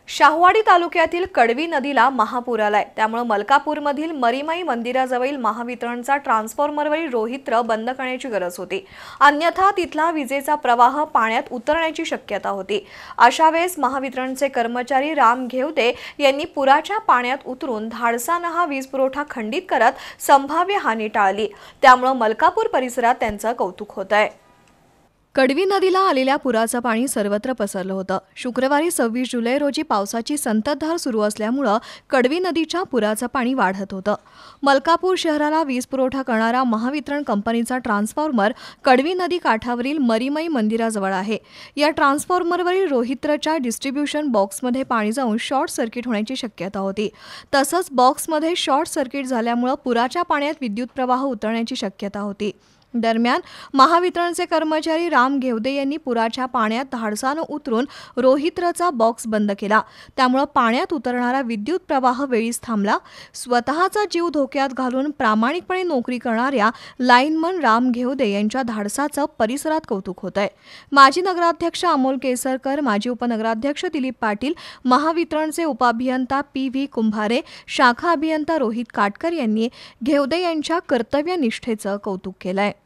शाहूवाडी तालुक्यातील कडवी नदीला महापूर आलाय। त्यामुळे मलकापूरमधील मरीमाई मंदिराजवळील महावितरणचा ट्रान्सफॉर्मरवरील रोहित्र बंद करण्याची गरज होती, अन्यथा तिथला विजेचा प्रवाह पाण्यात उतरण्याची शक्यता होती। अशा वेळेस महावितरणचे कर्मचारी राम घेवदे यांनी पुराच्या पाण्यात उतरून धाडसाने हा वीज पुरवठा खंडित करत संभाव्य हानी टाळली। त्यामुळे मलकापूर परिसरात त्यांचं कौतुक होतंय। कडवी नदीला आलेल्या पुराचं पाणी सर्वत्र पसरलं होतं। शुक्रवारी 26 जुलै रोजी पावसाची संततधार सुरू असल्यामुळे कडवी नदीच्या पुराचं पाणी वाढत होतं। मलकापूर शहराला वीज पुरवठा करणारा महावितरण कंपनीचा ट्रान्सफॉर्मर कडवी नदी काठावरील मरीमाई मंदिराजवळ आहे। या ट्रान्सफॉर्मरवरील रोहित्रच्या डिस्ट्रीब्युशन बॉक्समध्ये पाणी जाऊन शॉर्ट सर्किट होण्याची शक्यता होती। तसंच बॉक्समध्ये शॉर्ट सर्किट झाल्यामुळे पुराच्या पाण्यात विद्युत प्रवाह उतरण्याची शक्यता होती। दरम्यान महावितरणचे कर्मचारी राम घेवदे यांनी पुराच्या पाण्यात धाडसाने उतरून रोहित्रचा बॉक्स बंद केला। त्यामुळे पाण्यात उतरणारा विद्युत प्रवाह वेळीच थांबला। स्वतःचा जीव धोक्यात घालून प्रामाणिकपणे नोकरी करणाऱ्या लाईनमन राम घेवदे यांच्या धाडसाचं परिसरात कौतुक होतंय। माजी नगराध्यक्ष अमोल केसरकर, माजी उपनगराध्यक्ष दिलीप पाटील, महावितरणचे उपअभियंता PV कुंभारे, शाखा अभियंता रोहित काटकर यांनी घेवदे यांच्या कर्तव्यनिष्ठेचं कौतुक केलंय।